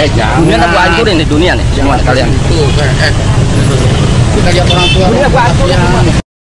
Dunia tak gua hancurin nih dunia nih semua kalian. Kita lihat orang tua. Dunia gua hancurin.